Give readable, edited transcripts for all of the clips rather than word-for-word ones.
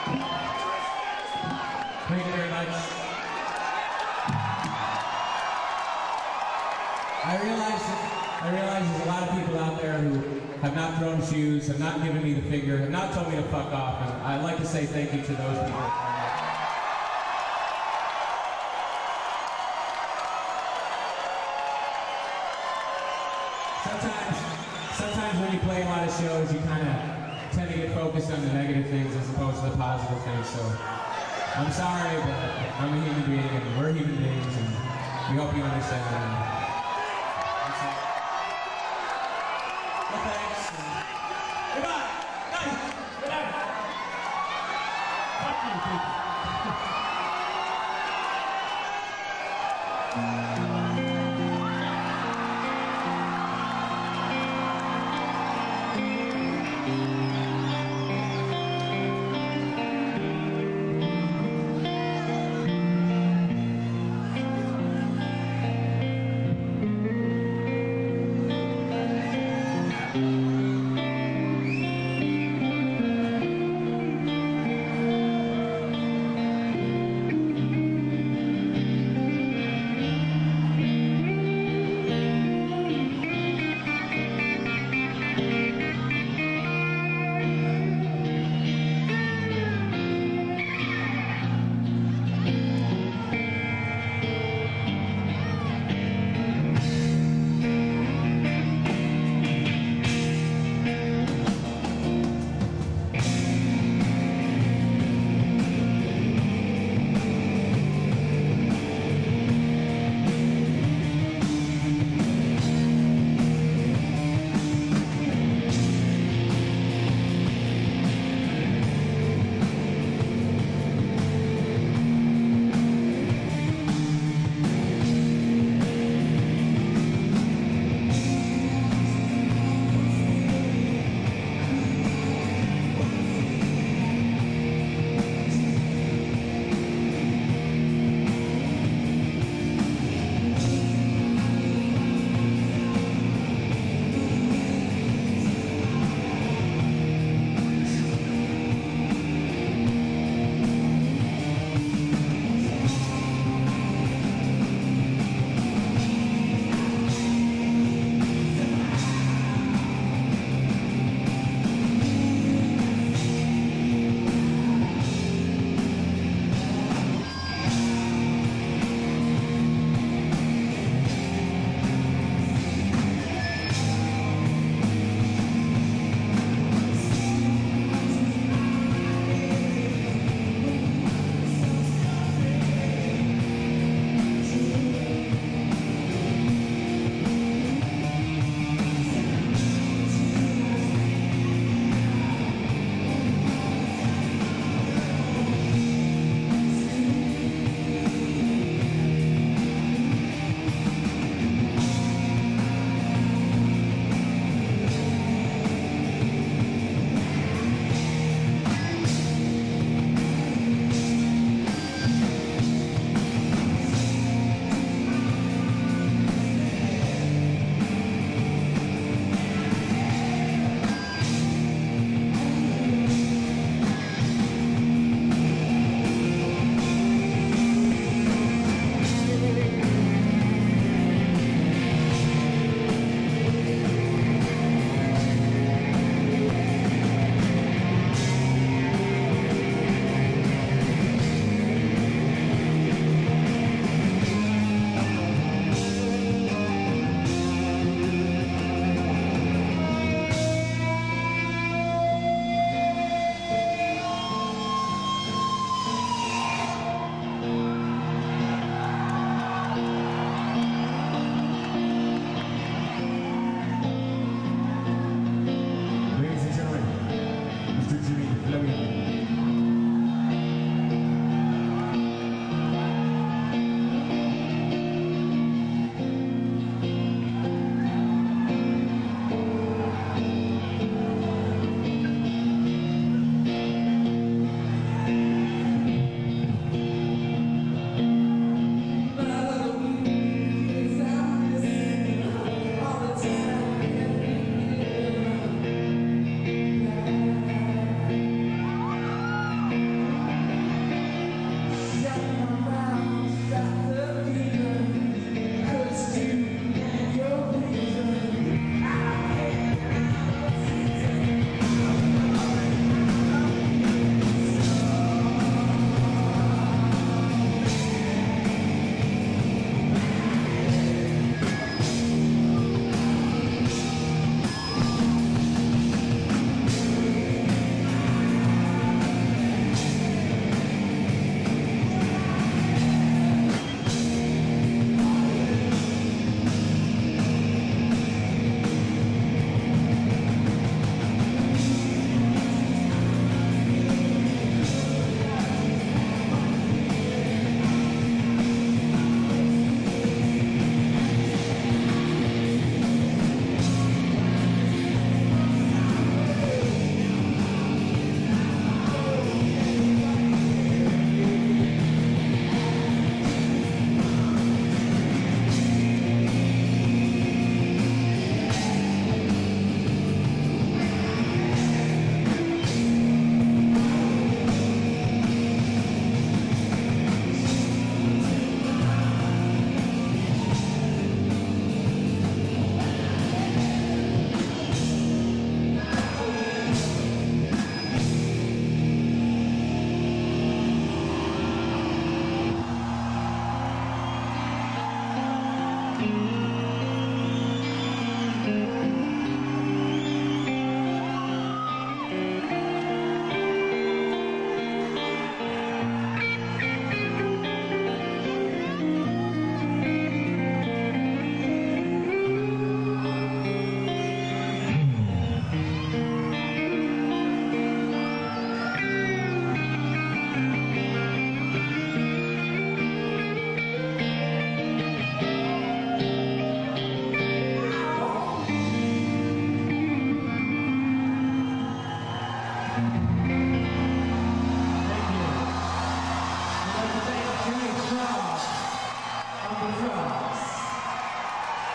Thank you very much. I realize there's a lot of people out there who have not thrown shoes, have not given me the finger, have not told me to fuck off, and I'd like to say thank you to those people. Sometimes when you play a lot of shows, you kind of tend to get focused on the negative things as opposed to the positive things, so I'm sorry, but I'm a human being, and we're human beings, and we hope you understand that. Well, thanks. Goodbye. Night. Good night. Fuck you,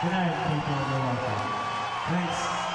Good night, people. You're welcome. Thanks.